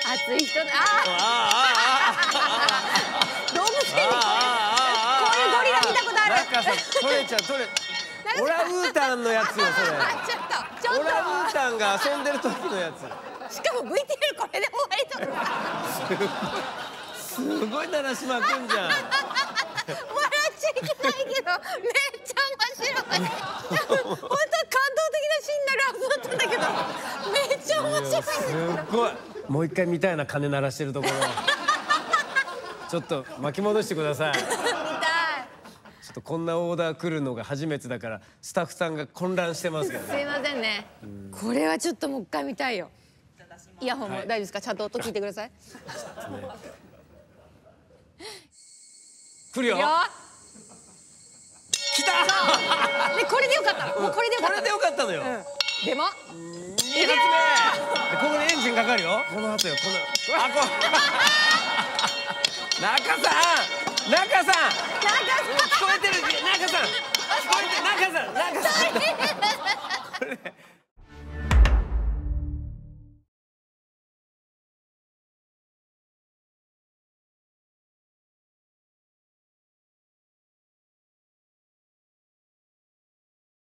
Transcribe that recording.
熱い人だ。動物園でこういうゴリラ見たことある。 なんかさ、取れちゃう取れ。オランウータンのやつよそれ。 ちょっと。 オランウータンが遊んでる時のやつ。 しかも VTR これで終わりとか。 すごい鳴らしまくんじゃん。 笑っちゃいけないけどめっちゃ面白い。本当感動的なシーンになるはずだったんだけどめっちゃ面白い。 すごい。もう一回見たいな、鐘鳴らしてるところ。ちょっと巻き戻してください。ちょっとこんなオーダー来るのが初めてだからスタッフさんが混乱してますけどね。 すいませんね。これはちょっともう一回見たいよ。イヤホンも大丈夫ですか？ちゃんと音聞いてください。 来るよ。来た。 でこれでよかったの。もうこれでよかった。 これでよかったのよ。 でも 2発目。ここでエンジンかかるよ。この後よ。この中さん、中さん、聞こえてる。中さん、聞こえてる。中さん、中さん。